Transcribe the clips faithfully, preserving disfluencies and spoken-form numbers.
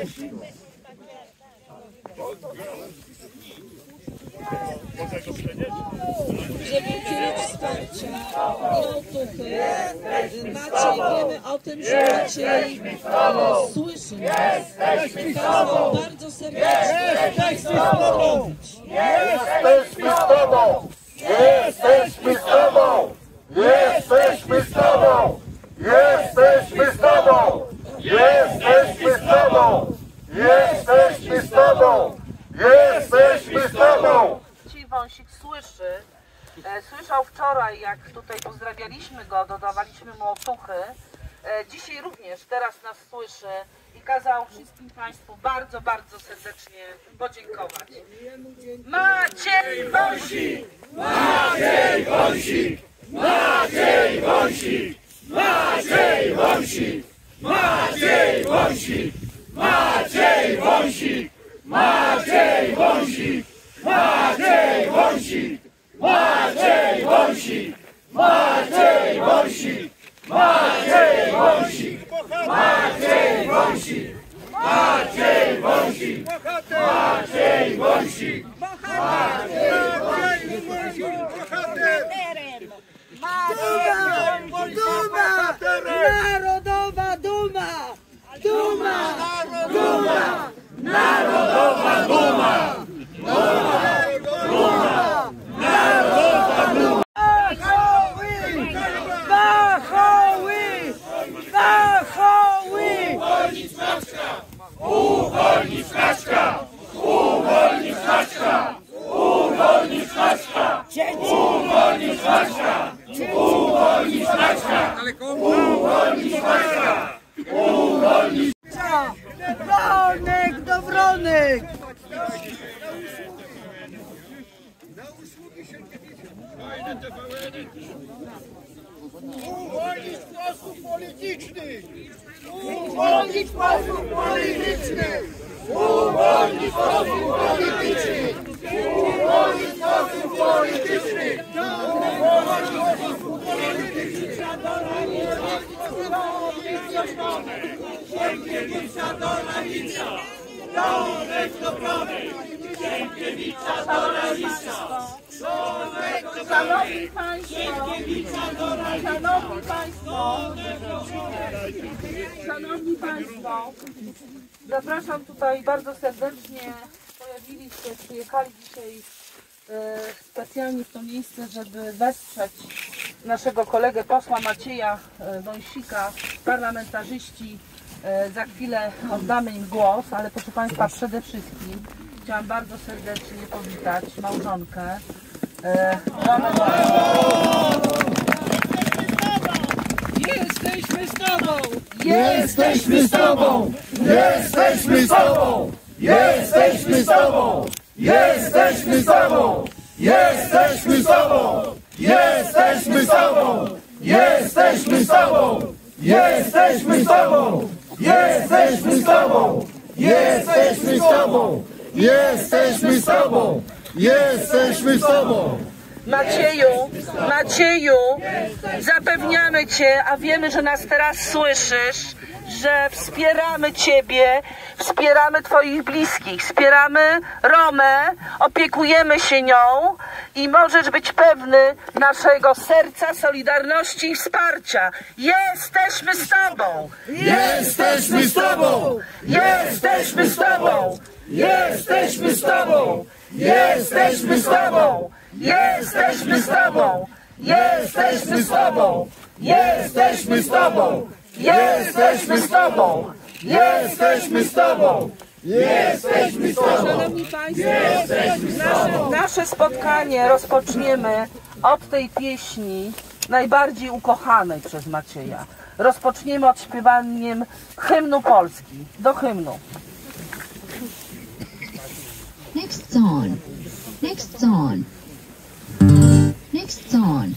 Żeby udzielić wsparcia i otuchy, Maciej, wiemy o tym, że Maciej słyszy nas. Państwo bardzo serdecznie Jesteśmy z Tobą! Jesteśmy z Tobą! Jesteśmy z Tobą! Jesteśmy z Tobą! Jesteśmy z Tobą! Jesteśmy z Tobą! Jesteśmy z Tobą! Jesteśmy z Tobą! Maciej Wąsik słyszy, e, słyszał wczoraj, jak tutaj pozdrawialiśmy go, dodawaliśmy mu otuchy. E, dzisiaj również, teraz nas słyszy i kazał wszystkim Państwu bardzo, bardzo serdecznie podziękować. Maciej Wąsik! Maciej Wąsik! Maciej Wąsik! Maciej Wąsik! Maciej Wąsik! Maciej Wąsik! Maciej Wąsik! Maciej Wąsik! Maciej Wąsik! Maciej Wąsik! Maciej Wąsik! Maciej Wąsik! Maciej Wąsik! Maciej Wąsik! Duma! Narodowa duma! Duma! Duma! Narodowa duma! Duma! Duma! Narodowa duma! Wachoły! Wachoły! Wachoły! Uwolnić Maćka! Uwolnić Maćka! Uwolnić Maćka! Uwolnić Maćka! Uwolnić Maćka! Uwolnić Maćka! Uwolnić Maćka! Uwolnić Wronek do wronek! Uwolnić posłów politycznych! Uwolnić posłów politycznych! Uwolnić posłów politycznych! Uwolnić posłów politycznych! Sienkiewicza do Rawica! Dołek do Brody! Sienkiewicza do Rawica! Szanowni Państwo, Szanowni Państwo, Szanowni Państwo, zapraszam tutaj bardzo serdecznie, pojawili się, przyjechali dzisiaj e, specjalnie w to miejsce, żeby wesprzeć naszego kolegę posła Macieja e, Wąsika, parlamentarzyści. E, za chwilę oddamy im głos, ale proszę Państwa, przede wszystkim chciałam bardzo serdecznie powitać małżonkę. E, Jesteśmy z Tobą! Jesteśmy z Tobą! Jesteśmy z Tobą! Jesteśmy z Tobą! Jesteśmy z Tobą! Jesteśmy z Tobą! Jesteśmy z Tobą! Jesteśmy z Tobą! Jesteśmy z Tobą! Jesteśmy z Tobą! Jesteśmy z Tobą! Jesteśmy z Tobą! Jesteśmy z Tobą! Macieju, Macieju, zapewniamy Cię, a wiemy, że nas teraz słyszysz, że wspieramy Ciebie, wspieramy Twoich bliskich, wspieramy Romę, opiekujemy się nią i możesz być pewny naszego serca, solidarności i wsparcia. Jesteśmy z Tobą! Jesteśmy z Tobą! Jesteśmy z Tobą! Jesteśmy z Tobą! Jesteśmy z Tobą! Jesteśmy z Tobą! Jesteśmy z Tobą! Jesteśmy z Tobą! Jesteśmy z Tobą! Jesteśmy z Tobą! Jesteśmy z Tobą! Szanowni Państwo, nasze, nasze spotkanie rozpoczniemy od tej pieśni najbardziej ukochanej przez Macieja. Rozpoczniemy od śpiewaniem hymnu Polski. Do hymnu. Next song. Next song. Next song.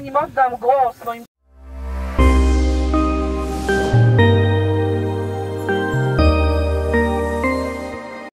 zanim oddam głos moim